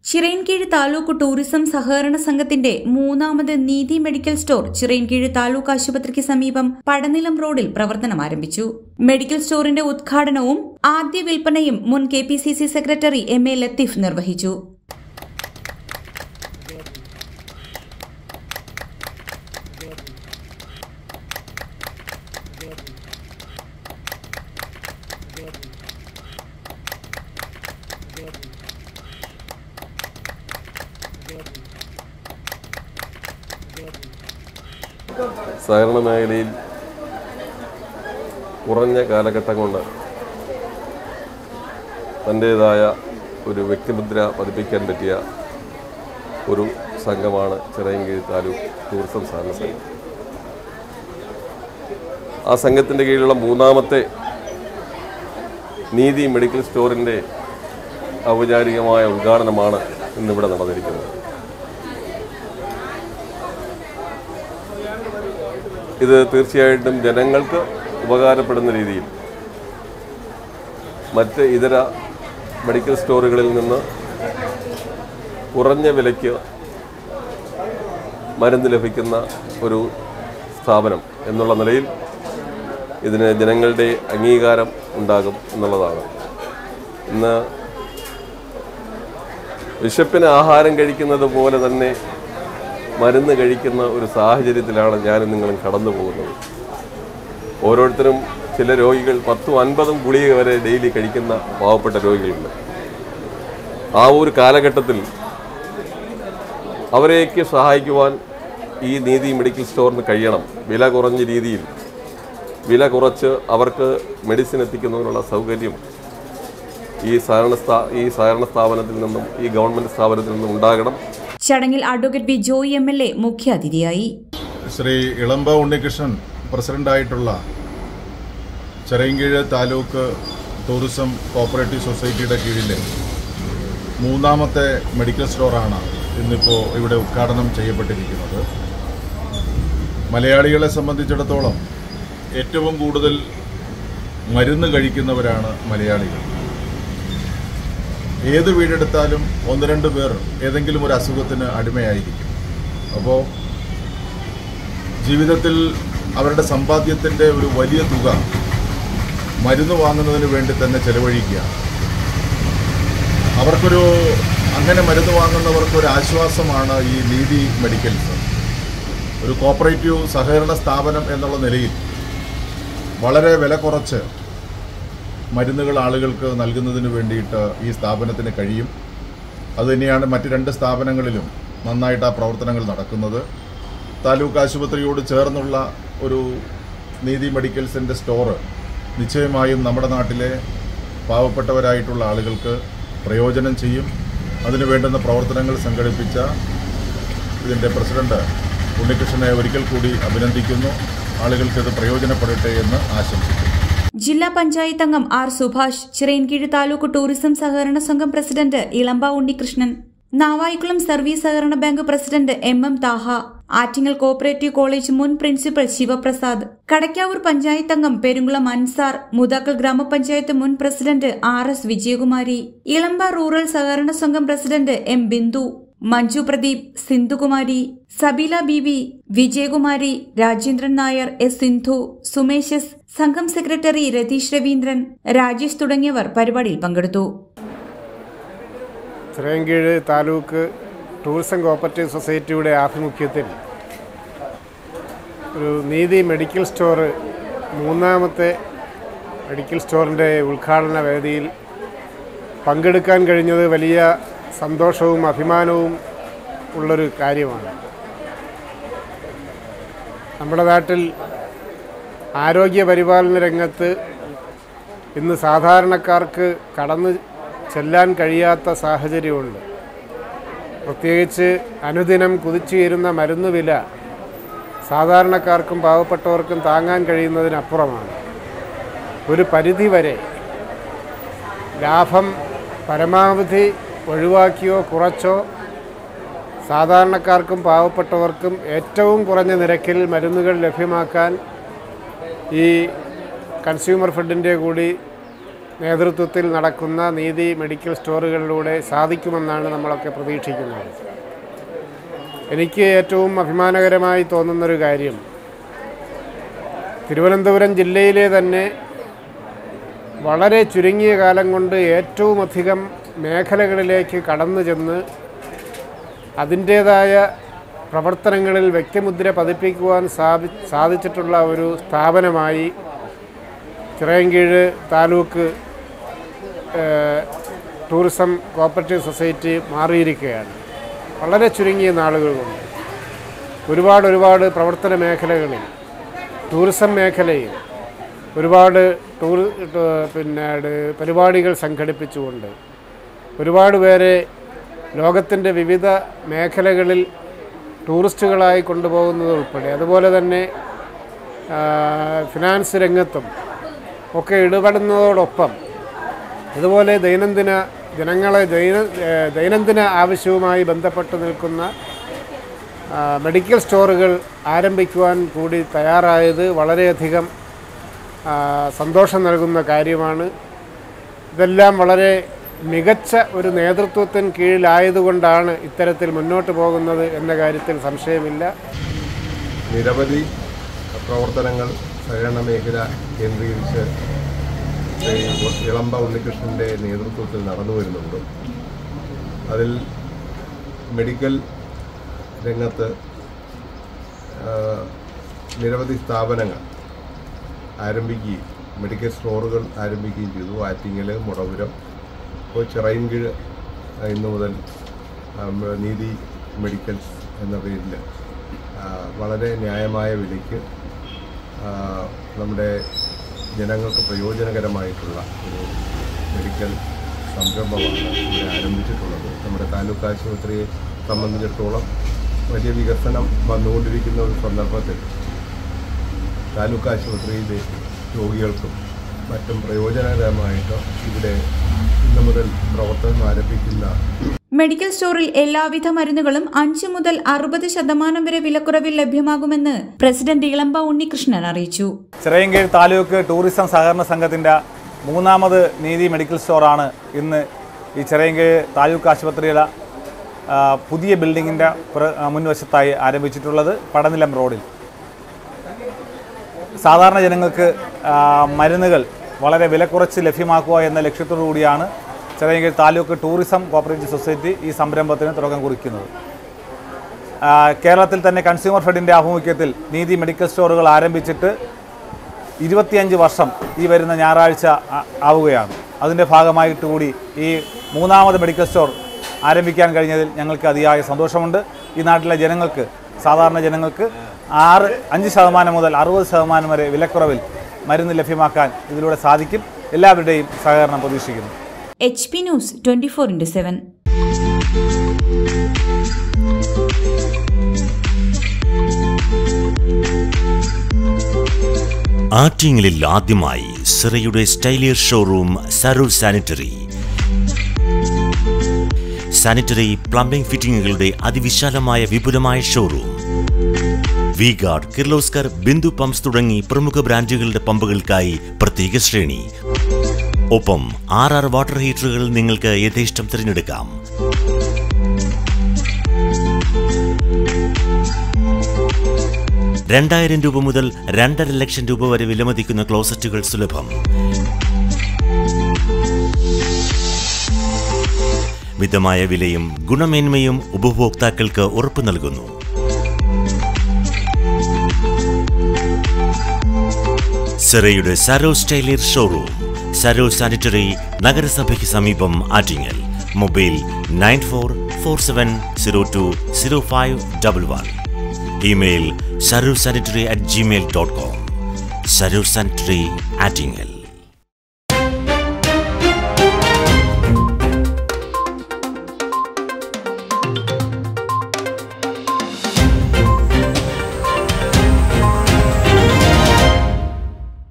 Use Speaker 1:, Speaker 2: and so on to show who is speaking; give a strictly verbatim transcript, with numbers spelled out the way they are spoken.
Speaker 1: Chirayinkeezhu taluk tourism സഹകരണ സംഘത്തിന്റെ മൂന്നാമത് നീതി മെഡിക്കൽ സ്റ്റോർ ചിറയൻകീഴ് താലൂക്ക് ആശുപത്രിക്ക് സമീപം പടനിലം റോഡിൽ പ്രവർത്തനം ആരംഭിച്ചു. മെഡിക്കൽ സ്റ്റോറിന്റെ ഉദ്ഘാടനവും ആദ്യ വിൽപ്പനയും മുൻ K P C C secretary M A Latheef നിർവഹിച്ചു.
Speaker 2: സഹകരണ മേഖലയിൽ കുറഞ്ഞ കാലഘട്ടം കൊണ്ട് തൻ്റേതായ ഒരു വ്യക്തിമുദ്ര പതിപ്പിക്കാൻ പറ്റിയ ഒരു സംഘമാണ് ചിറയൻകീഴ് താലൂക്ക് ടൂറിസം സഹകരണ സംഘം. ആ സംഘത്തിൻ്റെ കീഴിലുള്ള മൂന്നാമത്തെ നീതി മെഡിക്കൽ സ്റ്റോറിൻ്റെ ഔപചാരികമായ ഉദ്ഘാടനമാണ് ഇന്നിവിടെ നടന്നിരിക്കുന്നത്. ഇത് തീർച്ചയായിട്ടും ജനങ്ങൾക്ക് ഉപകാരപ്പെടുന്ന രീതിയിൽ മറ്റ് ഇതര മെഡിക്കൽ സ്റ്റോറുകളിൽ നിന്ന് കുറഞ്ഞ വിലയ്ക്ക് മരുന്ന് ലഭിക്കുന്ന ഒരു സ്ഥാപനം എന്നുള്ള നിലയിൽ ഇതിന് ജനങ്ങളുടെ അംഗീകാരം ഉണ്ടാകും എന്നുള്ളതാണ്. ഇന്ന് വിശപ്പിന് ആഹാരം കഴിക്കുന്നത് പോലെ തന്നെ മരുന്ന് കഴിക്കുന്ന ഒരു സാഹചര്യത്തിലാണ് ഞാനും നിങ്ങളും കടന്നു പോകുന്നത്. ഓരോരുത്തരും ചില രോഗികൾ പത്തും അൻപതും ഗുളിക വരെ ഡെയിലി കഴിക്കുന്ന പാവപ്പെട്ട രോഗികളുണ്ട്. ആ ഒരു കാലഘട്ടത്തിൽ അവരെയൊക്കെ സഹായിക്കുവാൻ ഈ നീതി മെഡിക്കൽ സ്റ്റോറിന് കഴിയണം. വില കുറഞ്ഞ രീതിയിൽ വില കുറച്ച് അവർക്ക് മെഡിസിൻ എത്തിക്കുന്നതിനുള്ള സൗകര്യം ഈ സഹകരണ സ്ഥാ ഈ സഹകരണ സ്ഥാപനത്തിൽ നിന്നും ഈ ഗവൺമെൻറ് സ്ഥാപനത്തിൽ നിന്നും ഉണ്ടാകണം.
Speaker 1: ചടങ്ങിൽ advocate V Joy M L A മുഖ്യാതിഥിയായി.
Speaker 3: ശ്രീ ഇളമ്പ ഉണ്ണികൃഷ്ണൻ പ്രസിഡന്റായിട്ടുള്ള ചിറയൻകീഴ് താലൂക്ക് ടൂറിസം കോഓപ്പറേറ്റീവ് സൊസൈറ്റിയുടെ കീഴിലെ മൂന്നാമത്തെ മെഡിക്കൽ സ്റ്റോറാണ് ഇന്നിപ്പോൾ ഇവിടെ ഉദ്ഘാടനം ചെയ്യപ്പെട്ടിരിക്കുന്നത്. മലയാളികളെ സംബന്ധിച്ചിടത്തോളം ഏറ്റവും കൂടുതൽ മരുന്ന് കഴിക്കുന്നവരാണ് മലയാളികൾ. ഏത് വീടെടുത്താലും ഒന്ന് രണ്ട് പേർ ഏതെങ്കിലും ഒരു അസുഖത്തിന് അടിമയായിരിക്കും. അപ്പോൾ ജീവിതത്തിൽ അവരുടെ സമ്പാദ്യത്തിൻ്റെ ഒരു വലിയ തുക മരുന്ന് വാങ്ങുന്നതിന് വേണ്ടി തന്നെ ചെലവഴിക്കുക. അവർക്കൊരു അങ്ങനെ മരുന്ന് വാങ്ങുന്നവർക്കൊരു ആശ്വാസമാണ് ഈ നീതി മെഡിക്കൽസ്. ഒരു കോപ്പറേറ്റീവ് സഹകരണ സ്ഥാപനം എന്നുള്ള നിലയിൽ വളരെ വില കുറച്ച് മരുന്നുകൾ ആളുകൾക്ക് നൽകുന്നതിന് വേണ്ടിയിട്ട് ഈ സ്ഥാപനത്തിന് കഴിയും. അതുതന്നെയാണ് മറ്റ് രണ്ട് സ്ഥാപനങ്ങളിലും നന്നായിട്ട് ആ പ്രവർത്തനങ്ങൾ നടക്കുന്നത്. താലൂക്ക് ആശുപത്രിയോട് ചേർന്നുള്ള ഒരു നീതി മെഡിക്കൽസിൻ്റെ സ്റ്റോറ് നിശ്ചയമായും നമ്മുടെ നാട്ടിലെ പാവപ്പെട്ടവരായിട്ടുള്ള ആളുകൾക്ക് പ്രയോജനം ചെയ്യും. അതിനു വേണ്ടുന്ന പ്രവർത്തനങ്ങൾ സംഘടിപ്പിച്ച ഇതിൻ്റെ പ്രസിഡന്റ് ഉണ്ണികൃഷ്ണനെ ഒരിക്കൽ കൂടി അഭിനന്ദിക്കുന്നു. ആളുകൾക്കത് പ്രയോജനപ്പെടട്ടെ എന്ന് ആശംസിക്കുന്നു.
Speaker 1: ജില്ലാ പഞ്ചായത്ത് അംഗം ആർ സുഭാഷ്, ചിറയൻകീഴ് താലൂക്ക് ടൂറിസം സഹകരണ സംഘം പ്രസിഡന്റ് ഇളമ്പ ഉണ്ണികൃഷ്ണൻ, നാവായിക്കുളം സർവീസ് സഹകരണ bank president M M Thaha, Attingal cooperative college മുൻ പ്രിൻസിപ്പൽ ശിവപ്രസാദ്, കടയ്ക്കാവൂർ പഞ്ചായത്ത് അംഗം പെരുങ്കുളം അൻസാർ, മുതാക്കൽ ഗ്രാമപഞ്ചായത്ത് മുൻ president R S Vijayakumari, Elampa rural സഹകരണ സംഘം president M Bindu, Manju Pradeep, Sindhukumari, Sabeela Beevi, Vijayakumari, Rajendran Nair, S Sindhu, Sumesh S, സംഘം സെക്രട്ടറി രതീഷ് രവീന്ദ്രൻ, രാജേഷ് തുടങ്ങിയവർ പരിപാടിയിൽ പങ്കെടുത്തു.
Speaker 4: ചിറയൻകീഴ് താലൂക്ക് ടൂറിസം കോഓപ്പറേറ്റീവ് സൊസൈറ്റിയുടെ ആഭിമുഖ്യത്തിൽ ഒരു നീതി മെഡിക്കൽ സ്റ്റോർ മൂന്നാമത്തെ മെഡിക്കൽ സ്റ്റോറിൻ്റെ ഉദ്ഘാടന വേദിയിൽ പങ്കെടുക്കാൻ കഴിഞ്ഞത് വലിയ സന്തോഷവും അഭിമാനവും ഉള്ളൊരു കാര്യമാണ്. നമ്മുടെ നാട്ടിൽ ആരോഗ്യ പരിപാലന രംഗത്ത് ഇന്ന് സാധാരണക്കാർക്ക് കടന്നു ചെല്ലാൻ കഴിയാത്ത സാഹചര്യമുണ്ട്. പ്രത്യേകിച്ച് അനുദിനം കുതിച്ചുയരുന്ന മരുന്ന് വില സാധാരണക്കാർക്കും പാവപ്പെട്ടവർക്കും താങ്ങാൻ കഴിയുന്നതിനപ്പുറമാണ്. ഒരു പരിധിവരെ ലാഭം പരമാവധി ഒഴിവാക്കിയോ കുറച്ചോ സാധാരണക്കാർക്കും പാവപ്പെട്ടവർക്കും ഏറ്റവും കുറഞ്ഞ നിരക്കിൽ മരുന്നുകൾ ലഭ്യമാക്കാൻ ഈ കൺസ്യൂമർ ഫെഡിൻ്റെ കൂടി നേതൃത്വത്തിൽ നടക്കുന്ന നീതി മെഡിക്കൽ സ്റ്റോറുകളിലൂടെ സാധിക്കുമെന്നാണ് നമ്മളൊക്കെ പ്രതീക്ഷിക്കുന്നത്. എനിക്ക് ഏറ്റവും അഭിമാനകരമായി തോന്നുന്നൊരു കാര്യം, തിരുവനന്തപുരം ജില്ലയിലെ തന്നെ വളരെ ചുരുങ്ങിയ കാലം കൊണ്ട് ഏറ്റവും അധികം മേഖലകളിലേക്ക് കടന്നു ചെന്ന് അതിൻ്റേതായ പ്രവർത്തനങ്ങളിൽ വ്യക്തിമുദ്ര പതിപ്പിക്കുവാൻ സാധി സാധിച്ചിട്ടുള്ള ഒരു സ്ഥാപനമായി Chirayinkeezhu taluk tourism cooperative society മാറിയിരിക്കുകയാണ്. വളരെ ചുരുങ്ങിയ നാളുകൾ കൊണ്ട് ഒരുപാട് ഒരുപാട് പ്രവർത്തന മേഖലകളിൽ, ടൂറിസം മേഖലയിൽ ഒരുപാട് ടൂർ പിന്നെ പരിപാടികൾ സംഘടിപ്പിച്ചുകൊണ്ട് ഒരുപാട് പേരെ ലോകത്തിൻ്റെ വിവിധ മേഖലകളിൽ ടൂറിസ്റ്റുകളായി കൊണ്ടുപോകുന്നത് ഉൾപ്പെടെ, അതുപോലെ തന്നെ ഫിനാൻസ് രംഗത്തും ഒക്കെ ഇടപെടുന്നതോടൊപ്പം ഇതുപോലെ ദൈനംദിന ജനങ്ങളെ ദൈന ദൈനംദിന ആവശ്യവുമായി ബന്ധപ്പെട്ട് നിൽക്കുന്ന മെഡിക്കൽ സ്റ്റോറുകൾ ആരംഭിക്കുവാൻ കൂടി തയ്യാറായത് വളരെയധികം സന്തോഷം നൽകുന്ന കാര്യമാണ്. ഇതെല്ലാം വളരെ മികച്ച ഒരു നേതൃത്വത്തിന് കീഴിലായതുകൊണ്ടാണ് ഇത്തരത്തിൽ മുന്നോട്ട് പോകുന്നത് എന്ന കാര്യത്തിൽ സംശയമില്ല.
Speaker 3: നിരവധി പ്രവർത്തനങ്ങൾ സഹകരണ മേഖല കേന്ദ്രീകരിച്ച് ഇളമ്പ ഉണ്ണികൃഷ്ണൻ്റെ നേതൃത്വത്തിൽ നടന്നു വരുന്നുണ്ട്. അതിൽ മെഡിക്കൽ രംഗത്ത് നിരവധി സ്ഥാപനങ്ങൾ ആരംഭിക്കുകയും മെഡിക്കൽ സ്റ്റോറുകൾ ആരംഭിക്കുകയും ചെയ്തു. ആറ്റിങ്ങൽ, മുടപുരം, ഇപ്പോൾ ചിറയൻകീഴ് ഇന്നു മുതൽ നീതി മെഡിക്കൽസ് എന്ന പേരിൽ വളരെ ന്യായമായ വിലയ്ക്ക് നമ്മുടെ ജനങ്ങൾക്ക് പ്രയോജനകരമായിട്ടുള്ള ഒരു മെഡിക്കൽ സംരംഭമാണ് ഇവിടെ ആരംഭിച്ചിട്ടുള്ളത്. നമ്മുടെ താലൂക്ക് ആശുപത്രിയെ സംബന്ധിച്ചിടത്തോളം വലിയ വികസനം വന്നുകൊണ്ടിരിക്കുന്ന ഒരു സന്ദർഭത്തിൽ താലൂക്ക് ആശുപത്രിയിലെ രോഗികൾക്കും മറ്റും പ്രയോജനകരമായിട്ട് ഇവിടെ ഇന്നു മുതൽ പ്രവർത്തനം ആരംഭിക്കുന്ന
Speaker 1: മെഡിക്കൽ സ്റ്റോറിൽ എല്ലാവിധ മരുന്നുകളും അഞ്ച് മുതൽ അറുപത് ശതമാനം വരെ വിലക്കുറവിൽ ലഭ്യമാകുമെന്ന് പ്രസിഡന്റ് ഇളമ്പ ഉണ്ണികൃഷ്ണൻ അറിയിച്ചു.
Speaker 5: ചിറയൻകീഴ് താലൂക്ക് ടൂറിസം സഹകരണ സംഘത്തിന്റെ മൂന്നാമത് നീതി മെഡിക്കൽ സ്റ്റോറാണ് ഇന്ന് ഈ ചിറയൻകീഴ് താലൂക്ക് ആശുപത്രിയുടെ പുതിയ ബിൽഡിങ്ങിന്റെ മുൻവശത്തായി ആരംഭിച്ചിട്ടുള്ളത്. പടനിലം റോഡിൽ സാധാരണ ജനങ്ങൾക്ക് മരുന്നുകൾ വളരെ വിലക്കുറച്ച് ലഭ്യമാക്കുക എന്ന ലക്ഷ്യത്തോടു കൂടിയാണ് Chirayinkeezhu taluk tourism cooperative society ഈ സംരംഭത്തിന് തുടക്കം കുറിക്കുന്നത്. കേരളത്തിൽ തന്നെ കൺസ്യൂമർ ഫെഡിൻ്റെ ആഭിമുഖ്യത്തിൽ നീതി മെഡിക്കൽ സ്റ്റോറുകൾ ആരംഭിച്ചിട്ട് ഇരുപത്തിയഞ്ച് വർഷം ഈ വരുന്ന ഞായറാഴ്ച ആവുകയാണ്. അതിൻ്റെ ഭാഗമായിട്ട് കൂടി ഈ മൂന്നാമത് മെഡിക്കൽ സ്റ്റോർ ആരംഭിക്കാൻ കഴിഞ്ഞതിൽ ഞങ്ങൾക്ക് അതിയായ സന്തോഷമുണ്ട്. ഈ നാട്ടിലെ ജനങ്ങൾക്ക്, സാധാരണ ജനങ്ങൾക്ക് ആറ് അഞ്ച് ശതമാനം മുതൽ അറുപത് ശതമാനം വരെ വിലക്കുറവിൽ മരുന്ന് ലഭ്യമാക്കാൻ ഇതിലൂടെ സാധിക്കും. എല്ലാവരുടെയും സഹകരണം പ്രതീക്ഷിക്കുന്നു.
Speaker 1: H P news twenty four into seven.
Speaker 6: ആറ്റിങ്ങലിൽ ആദ്യമായി സിറയുടെ സ്റ്റൈലിയർ ഷോറൂം സരൂർ സാനിറ്ററി. സാനിറ്ററി പ്ലംബിംഗ് ഫിറ്റിംഗുകളുടെ അതിവിശാലമായ വിപുലമായ showroom. V guard, Kirloskar, Bindu pumps തുടങ്ങി പ്രമുഖ ബ്രാൻഡുകളുടെ പമ്പുകൾക്കായി പ്രത്യേക ശ്രേണി. ഒപ്പം ആർ ആർ വാട്ടർ ഹീറ്ററുകൾ നിങ്ങൾക്ക് യഥേഷ്ടം തിരഞ്ഞെടുക്കാം. രണ്ടായിരം രൂപ മുതൽ രണ്ടര ലക്ഷം രൂപ വരെ വിലമതിക്കുന്ന ക്ലോസറ്റുകൾ സുലഭം. മിതമായ വിലയും ഗുണമേന്മയും ഉപഭോക്താക്കൾക്ക് ഉറപ്പു നൽകുന്നു. സിറയുടെ സരോ സ്റ്റൈലിയർ ഷോറൂം, സരോ സാനിറ്ററി, നഗരസഭയ്ക്ക് സമീപം, Attingal. Mobile nine four four seven zero two zero five double one. Email സരോ sanitary at Gmail dot com. സരോ സാനിറ്ററി, ആറ്റിങ്ങൽ.